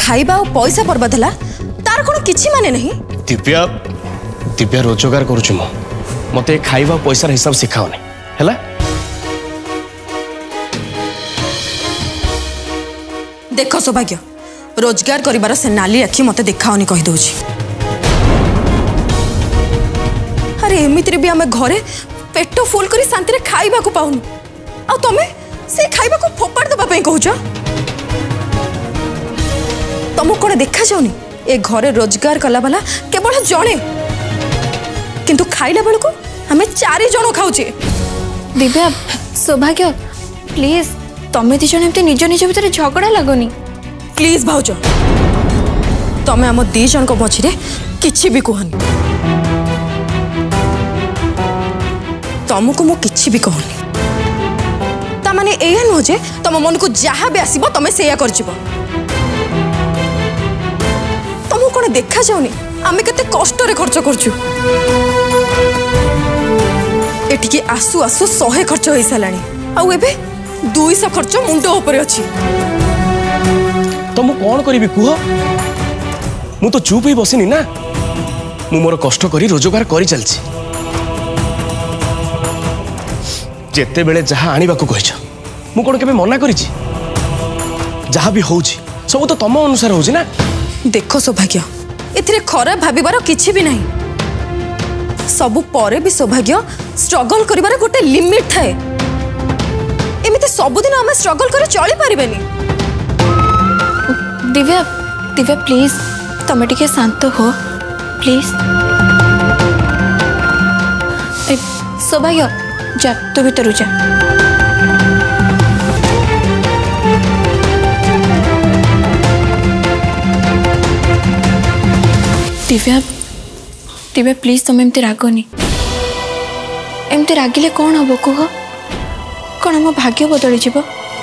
खाइबा और पैसा बर्बाद है तार कौन किछि माने नहीं। दिव्या दिव्या रोजगार करुछु मो मते खाइबा पैसा हिसाब सिखाओ नहीं हैला। देख सौभाग्य रोजगार करिबार से नाली आखि मते देखाओनी कहि दउछि। अरे एमिति भी आमे घरे पेट फुल करी शांति रे खाइबा को पाउनु आ तमे से खाइबा को फोपाड़ दबा पई कहूछ। तुमको कौन देखा जाऊनी ए घरे रोजगार कला वाला केवल जड़े किंतु खाइला बेल को हमें 4 जन खाऊचे। दिव्या सौभाग्य प्लीज तमें दी जन एमती निज निज भीतर झगड़ा लगोनी प्लीज भाउज तमें आम 2 जन को मझे किछि भी कहनी तुमको मु किछि भी कहनी ता माने एया नुह जे तुम मन को जहाँ भी आसीबो तमें सेया कर जिवो। तुमको कौन देखा जाऊनी आमे केते कष्ट रे खर्च करछु एटिके आसु आसु 100 खर्च होई सालानी आउ एबे 200 खर्च मुंडो ऊपर अछि। तुम कौन करी कुह मु तो चुप ही बसिनी ना मु मोर कष्ट करी रोजगार करी चलछि जेते बेले जहाँ आनिबा को कहिछ मु कोन केबे मना करिछि जहाँ भी होउछि सब तो तम अनुसार होउछि ना। देखो सौभाग्य एथिरे खराब भाबिबार किछि भी नहीं सबु परे भी सौभाग्य स्ट्रगल करिबार गोटे लिमिट थाए एमिते सबुदिन आमे स्ट्रगल करे चली परिबेनी। दिव्या दिव्या प्लीज तमें टिके शांत हो प्लीज। सौभाग्य जा तू भीतर जा। दिव्या दिव्या प्लीज तुम एमती रागनी एमती रागिले कौन हम कह कौन आम भाग्य बदली जीव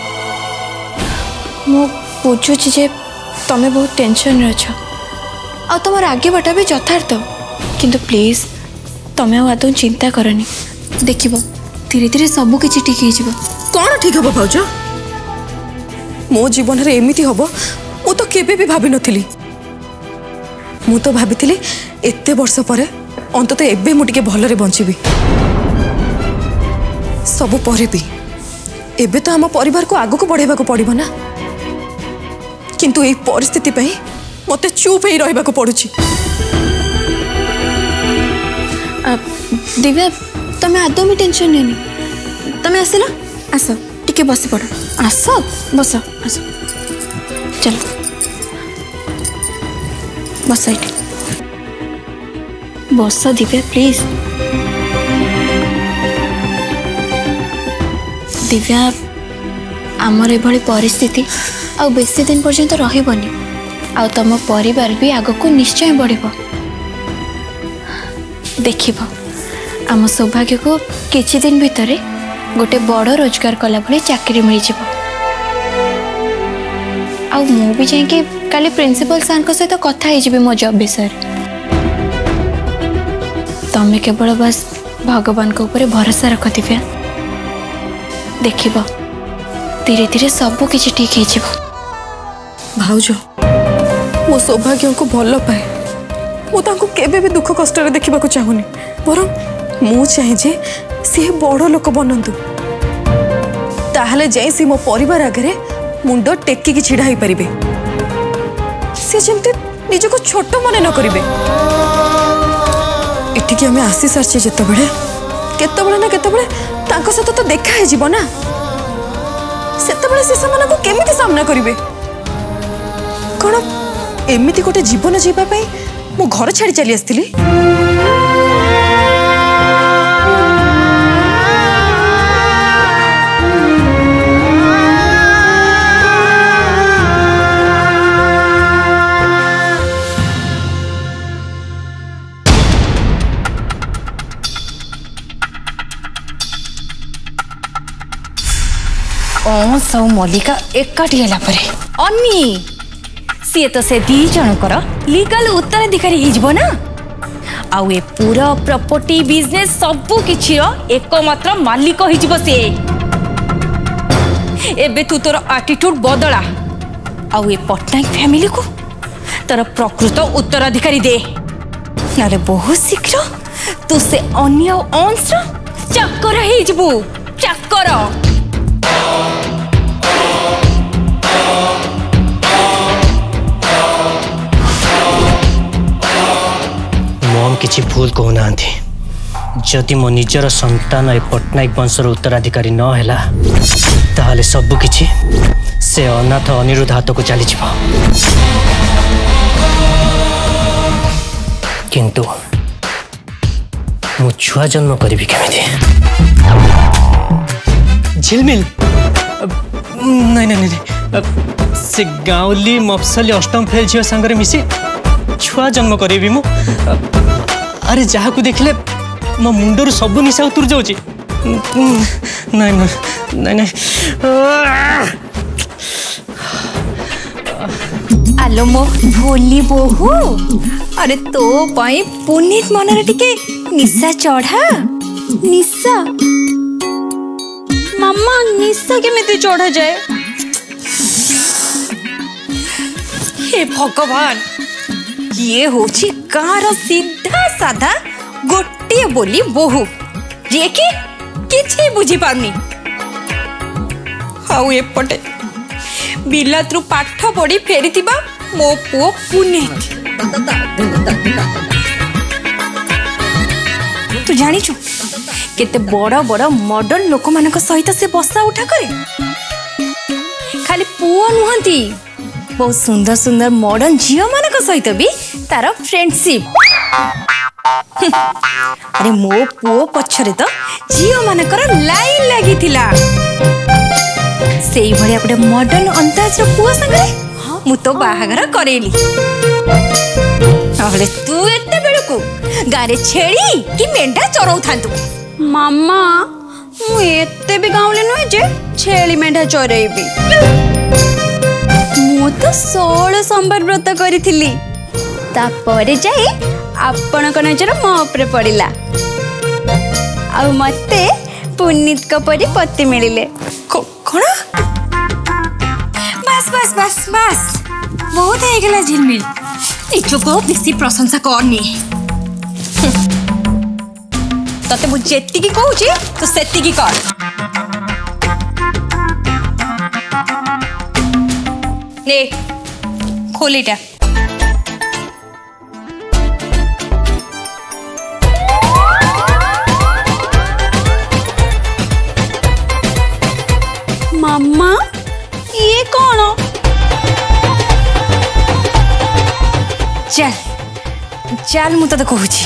मु बुझुची जे तुम्हें बहुत टेंशन अच्छ आ तुम रागवाटा भी यथार्थ किंतु प्लीज तुम्हें आदौ चिंता करनी देख धीरे धीरे सब किसी ठीक हो। कौन ठीक हम भाउज मो जीवन रे एमिति हबो मु तो केबे भी भाभी नथिली मु तो भाभी एते वर्ष परे अंतत एबे मु टिके भलरे बंचीबी सब परे भी एबे तो हम परिवार को आगो को बढ़ेबा को पड़िबो ना किंतु ए परिस्थिति पई मते चुप ही रहबा को पड़ुची। दिव्या तमें आदौ भी टेंशन नहीं तमें आसिल आस टिके बस पड़ आस बस आस चलो बस ये बस दिव्या प्लीज। दिव्या आमर एभली परिस्थिति आ बेसी दिन पर्यंत रहिबनी आ तुम परिवार भी आग को निश्चय बढ़िबो देखिबो आम सौभाग्य को किछि दिन भितर गोटे बड़ रोजगार कला भली चाकरी मिल जिवो आ मु भी जाके काली प्रिंसिपल सर को सहित कथा हो जिबे मो जॉब विषय तमें केवल बस भगवान को ऊपर भरोसा रख दिव्या देखिबो धीरे धीरे सब किछि ठीक हो जिवो। भाउज मो सौभाग्य को भल पाए मु तांको केबे भी दुख कष्ट रे देखिबा को चाहुनी बरं मु चाहे जे सी बड़ लोक बनंतु ताहले जाई सी मो परिवार आगे मुंड टेकी छिड़ा हो पारे सी जमती निज को छोट मन न करेंगे एटिकी आम आसी सारी जिते केतबले ना केतबले तांको सहित तो देखा है जीव ना सेतबले से समान को केमिति सामना करेंगे कौन एमिति गोटे जीवन जीवा पाई मु घर छाड़ी चली आसती सब मल्लिका एकाठी है अन्नी सी तो से दी जनकर लीगल उत्तराधिकारी हो ना आउ ए पूरा प्रॉपर्टी बिजनेस सबु किछि एकमात्र मालिक हो सी एबे तू तोर एटीट्यूड बदला आउ ए पट्टनायक फैमिली को तार प्रकृत उत्तराधिकारी दे नाले बहुत शीघ्र तू से अन्य अंश चाकर हो चाकर। मम किसी भूल कहना जदि मो निजर संतान ए पट्टनायक वंशर उत्तराधिकारी न हैला ताहले सब किछि से अनाथ अनिरुद्ध हाथ को चली किंतु मु छुआ जन्म करी केमिति झिलमिल नहीं नहीं नहीं से गाँवली मफसली अष्टम फेल झील सांगरे मिसी छुआ जन्म करेबी मु अरे जहा को देखले मो मुंडर सब निशा उतर जाउची नहीं नहीं नहीं आलो मो भोली बोहू अरे तो पाई पुनीत मनरे टिके निशा चढ़ा निशा मामा निशा केमिति चढ़ा जाए हे भगवान ये होची कार सीधा साधा गोटे बोली बोहू जे कि किछि बुझी पारनी हाउ एपटे बिलात्रु पाठ पढ़ी फेरीथिबा मो पुओ पुनीत तू जानिछु केते बड़ बड़ मॉडर्न लोक मानक सहित से बसा उठा करे खाली पुओ नुहंती बहुत सुंदर सुंदर मॉडर्न झियो मानक सहित भी तार फ्रेंडशिप अरे मो पुओ पछरे तो झियो मानकर लाइन लागि थिला सेई भलिया गोटे मॉडर्न अंदाज रो पुओ संगे मु तो बाहागर करेली अबले तू एते बेलकू गारे छेड़ी कि मेंढा चराउ थांतु मामा मु एते भी गाँवले नुहे जे छेड़ी मेंढा चरेबी मु तो 16 सोमवार व्रत करिथिली तापरे जाई आपणक नजर मो उपरे पड़िला आ मते पुनीत को परी पति मिलिले कोन बस बस बस बस बहुत है गेला झिलमिल इचो को बेसी प्रशंसा करनी तते मु जेत्ती की कहूची तो सेत्ती की कर ले खोलीटा मामा ये कौन चल चल मु तो कहूची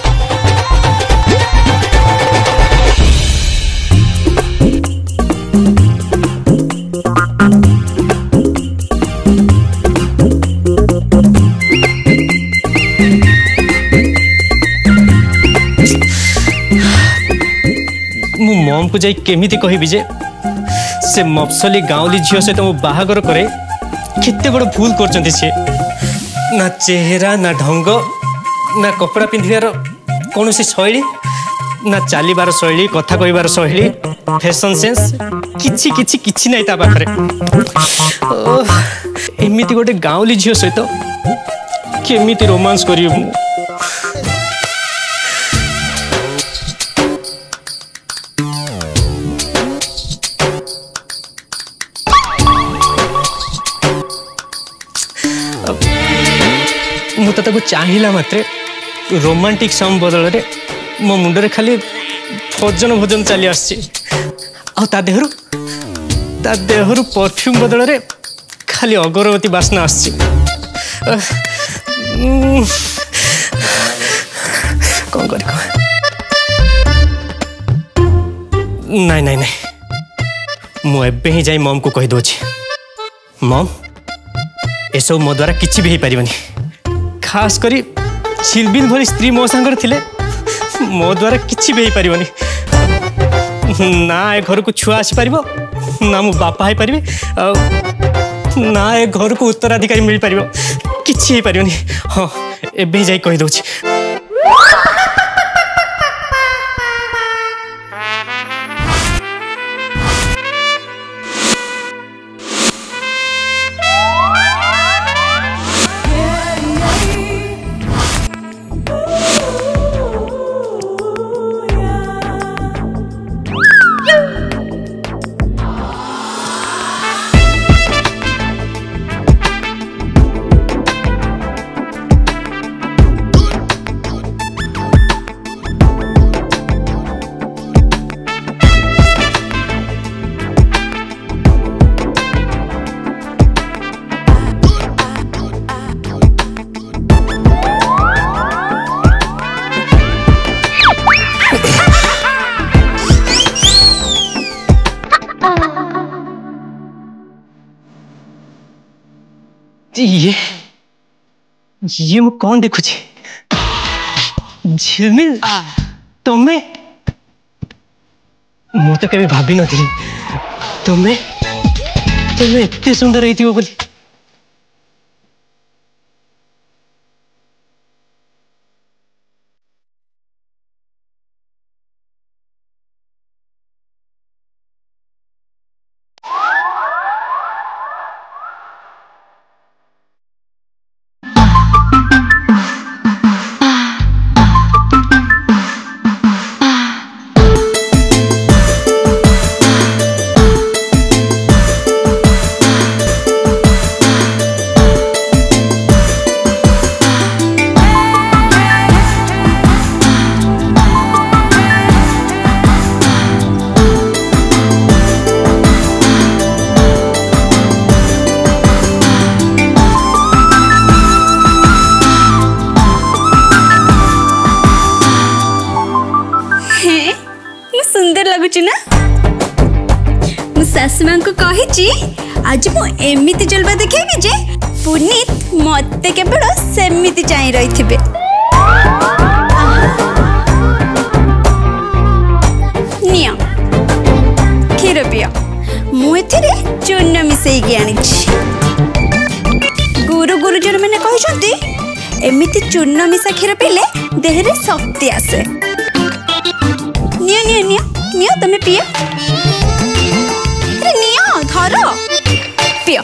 मु मम को जाई केमिति कहबी जे से मफसली गाँवली झील सहित मो बाहागर करे केते बड़ भूल करचंती से ना चेहरा ना ढंग ना कपड़ा पिंधिबार कौन सी शैली ना चलीबार शैली कथा कहबार शैली फैशन सेंस किछि किछि किछि नहीं ता पाखरे एमिति गोटे गाँवली झील सहित केमिति रोमांस करी मु मुझे ताको चाहिला मात्रे रोमांटिक सॉन्ग बदल रे मो मुंडरे खाली भजन भजन चली आसी आ देहरु परफ्यूम बदल रे खाली अगरबत्ती बास्ना आसी कौन कर नहीं नहीं नहीं मु एबे ही जाई मम को कहि दोछि मम एसो मो द्वारा किछि भी ही परिबनी खास करी झिलमिल भली स्त्री मो सांगर थिले मो द्वारा किछि भी पारिबनी ना ए घर को छुआ आसी पारिबो ना मो बापा है पारिबे ना ए घर को उत्तराधिकारी मिल पारिबो किछि ही पारिबनी हां एबे जाई कहि दोछि ये मु कौन देखुची? झिलमिल तुम्हें मु तो कभी भाभी नथी तुम्हें एते सुंदर रही बोली। सासु मां को कही आज मु एमिति जलवा देखेबी जे पुनीत मते केवल सेमिति चाहि रही थिबे। निया खीर पिया मु एथिरे चूर्ण मिसेई आनी गुरु गुरुजन मैंने कहते एमिति चूर्ण मिसा खीर पीले देह रे शक्ति आसे। निया निया निया निया तमे पिया धर पियो।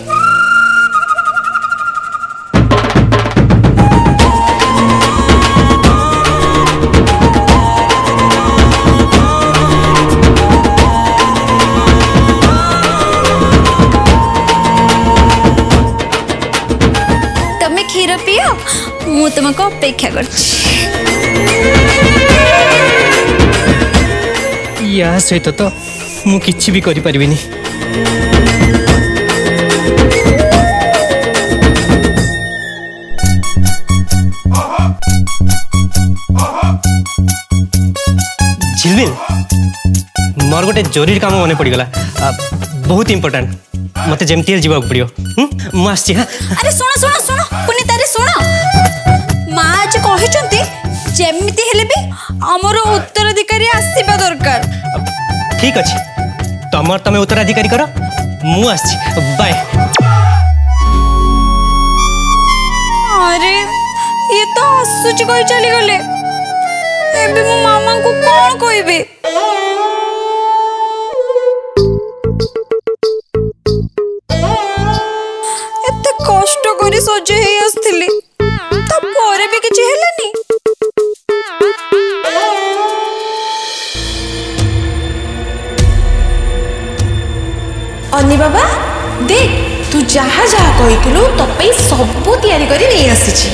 तमे खीर पियो मु तुमको अपेक्षा करछि। या सहित तो मु किछि भी करि परिबिनी। झिलमिल मोर गोटे जरूरी काम मन पड़गला बहुत इंपोर्टेंट मते जेमती जीवा पड़ियो मु आसी। अरे सुनो सुनो सुनो पुनीत अरे सुनो माँ आज कहचंती जेमिति हेले भी हमरो उत्तराधिकारी आसीबा दरकार। ठीक अछि तमर तमे उत्तराधिकारी करो मु आसी बाय। अरे ये तो हसुच कहि चली गले एबे मो मामा को कौन कहबे? एते कष्ट करी सजे हे आस्थिली त परे भी किछ हेलानी। अन्नी बाबा देख तू जहा जहा कहितलु तपई सब तैयारी करी नहीं आसीची।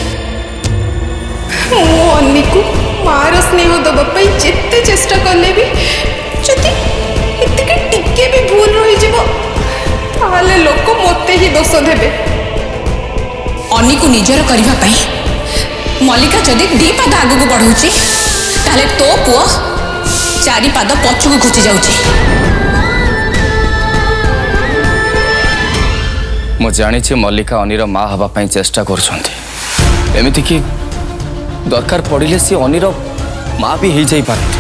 मो अन्नी को मार स्नेह दबाई जिते चेष्टा कले भी जदि एतिके टिके भी भूल रही जीवो ताले लोक मते ही दोष देबे। अन्नी को निजर करबा पई मल्लिका जदि 2 पाद आगु को बढ़ौची ताले तो पुओ 4 पाद पछुको घुची जाउची। मु जानी मल्लिका अनिर माँ हवा पाई चेष्टा करछंती एमिति कि दरकार पड़िले सी अनिर माँ भी हो जाई पारती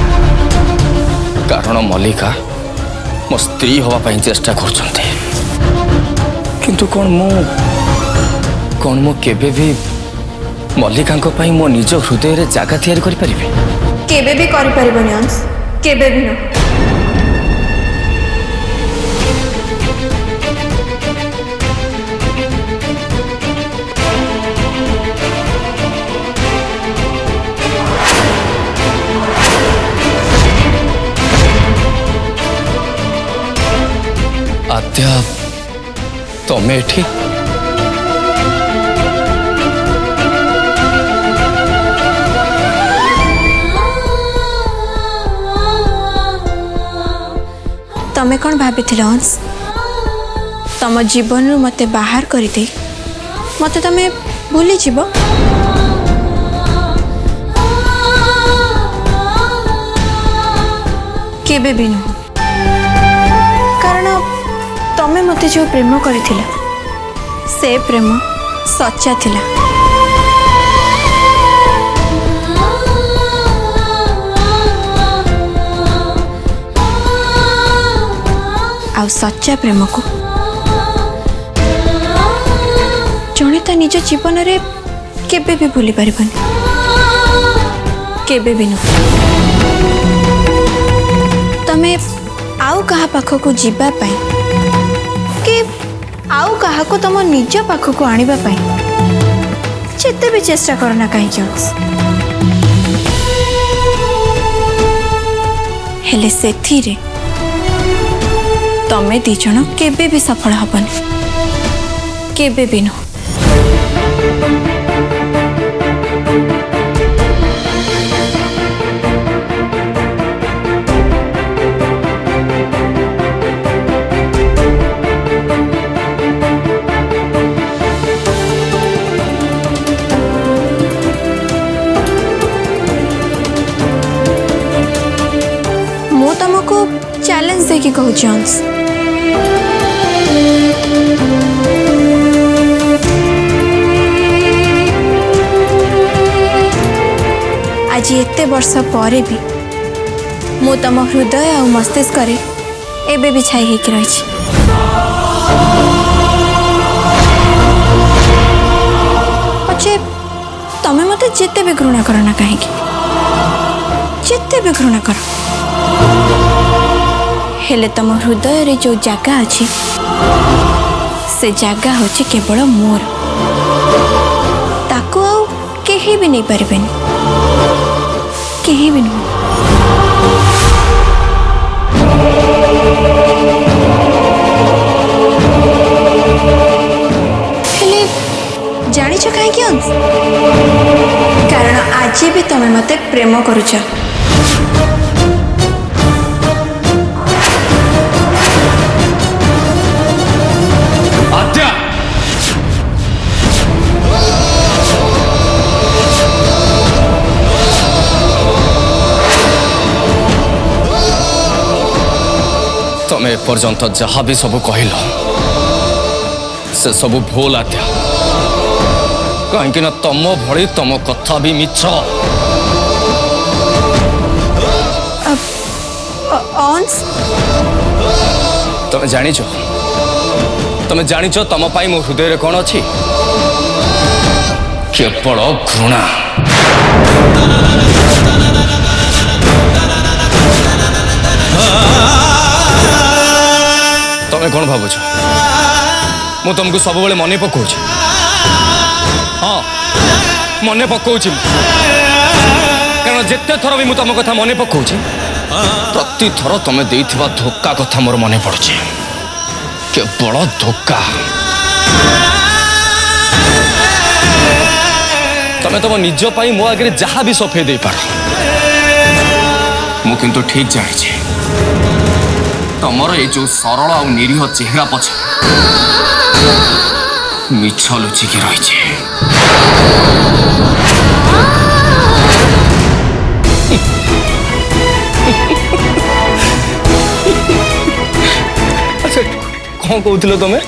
कारण मल्लिका मो स्त्री हवा पाई चेष्टा करछंती किंतु कौन मु केबे भी मल्लिका को पाई मो निज हृदय रे जागा तैयारी करि परिबे? केबे भी करि परिबनी अंश केबे भी न। आद्या तमे एठी तमे कौन भाभी अंश तम जीवन रु मते बाहर कर दे मते तमे भूली जीव? केबे भी नुह कारण तमे मते जो प्रेम करिथिला से प्रेम सच्चा थिला। आउ सच्चा प्रेम को जड़े ता निज जीवन रे केबे भी भूली पारिबन, केबे भी न। तमे आउ कहा पाख को जीवा पाई कि आउ कहा को तुम निज पाख को आनिबा पाई जेते भी चेष्टा करना कहीं हेले सेथिरे तमे दी जण केबे भी सफल हबन, केबे भी न। मु तुमको चैलेंज देकी कहूँ अंश, आज एते वर्ष परे भी मु तम हृदय और मस्तिष्क रे एबे भी छाई होकर रही। अच्छे तमे मते जेते भी घृणा करना कहीं, जेते भी घृणा कर, हेले तम हृदय रे जो जगह अच्छी से जगह होची केवल मोर, ताको आउ केही भी नहीं पारिबेनी, केही भी नहीं। हेले जानी छ काहे कि अंश, कारण आज भी तमे मते प्रेम करूछ। तमे पर्यंत जहाँ भी सब कहल से सब भूल आद्या, कहीं तम भली तम कथा भी मिछ। तमे जानिच तम पाई मो हृदय कौन अच्छी, केवल घृणा। तमें कौन भावुच मु तुमको सब बेले मन पकाऊँ? हाँ मन पकाऊँ, कारण जिते थर भी मु तुम कथा मन पकाऊँ प्रति थर तुम देइथिबा धोखा कथा मोर मन पड़ुछि, केवल धोखा। तमें तुम निज पाई मो आगे जहाँ भी सफे दे पार, मु किंतु ठीक जानी तमर ये जो सरल और निरीह चेहरा पछ मिछ लुचिकी रही। अच्छा कौन कहूल तमें?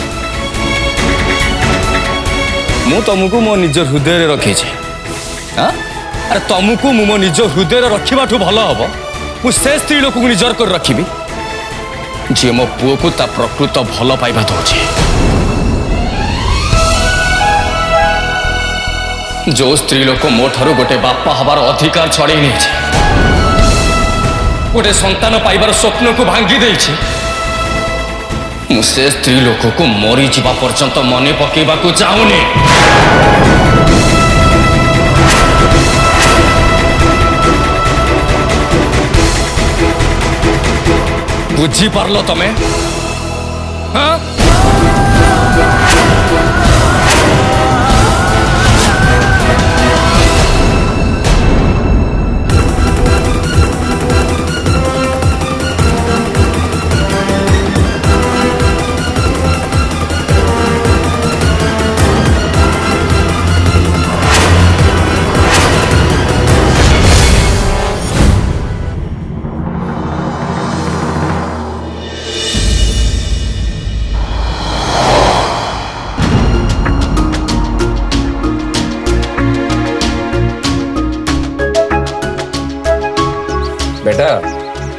मु तुमको मो निज हृदय रखी। अरे तुमको मो निज हृदय रखा भल हम मुझे स्त्री लोक निजर कर रखी जी मो पुओ को ता प्रकृत भल पाइबा दौचे। जो स्त्री लोक मो ठारू गोटे बापा हबार अधिकार छड़े नहीं, गोटे संतान पाइबार स्वप्न को भांगी देछि, मुझे स्त्री लोक को मरी जीवा पर्यंत मन पकेबा को चाहूनी। बुझी पारलो तमें? हाँ?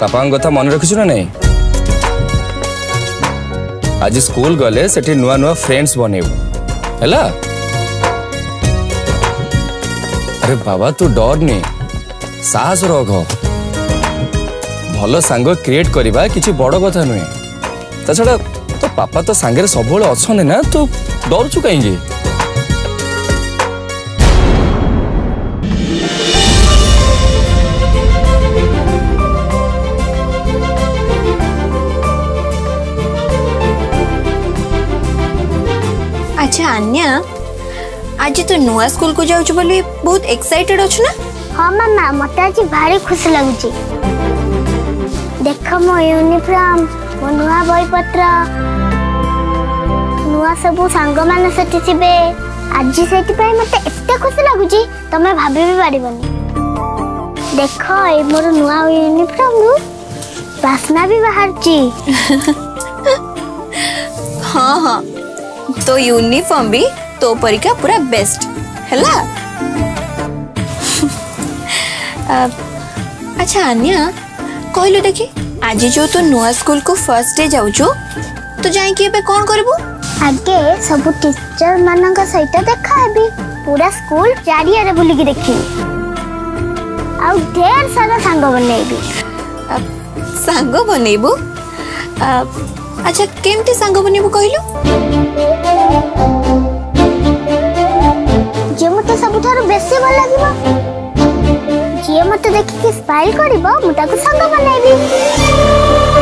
पापा कथा मन रखिछु ना नहीं आज स्कूल गले सेठी नुआ नुआ फ्रेंड्स बनेबू हैला। अरे बाबा तू डर नहीं साहस रख भल सांग क्रिएट करवा किसी बड़ कथा नुहे छड़ा तो पापा तो सांगे सब अच्छा ना तू डरचु कहीं। अच्छा अन्या आज तू नुआ स्कूल को जाऊँ बोली बहुत एक्साइटेड अच्छु ना? हाँ मामा मत आज भारी खुशी लगुच देख मो यूनिफॉर्म मो नुआ बही पत्र नुआ सबू सांग मान सेठी थिबे आज सेठी पई मते एते खुशी लगुच तमे भाबी भी पारिबनी। देख ए मोर नुआ यूनिफॉर्म रु वासना भी बाहरची। हाँ हाँ तो यूनिफॉर्म भी तो परीक्षा पूरा बेस्ट हैला। अच्छा अन्या कहलु देखी आज जो तू नुआ स्कूल को फर्स्ट डे जाऊचो तो जाई के बे कोन करबू? आगे सब टीचर मानक सहित देखा हेबी पूरा स्कूल चारियारे बुली की देखी आउ ढेर सारा सांग बनेबी। सांग बनेबू? अच्छा केमती सांग बनेबू कहलु? जे मते सबुठार बेसी भल लागिबो जे मते देखि के स्माइल करबो मु ताको संग बनाइबी।